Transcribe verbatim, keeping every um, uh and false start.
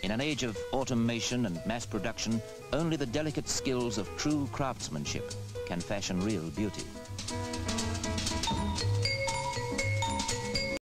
In an age of automation and mass production, only the delicate skills of true craftsmanship can fashion real beauty.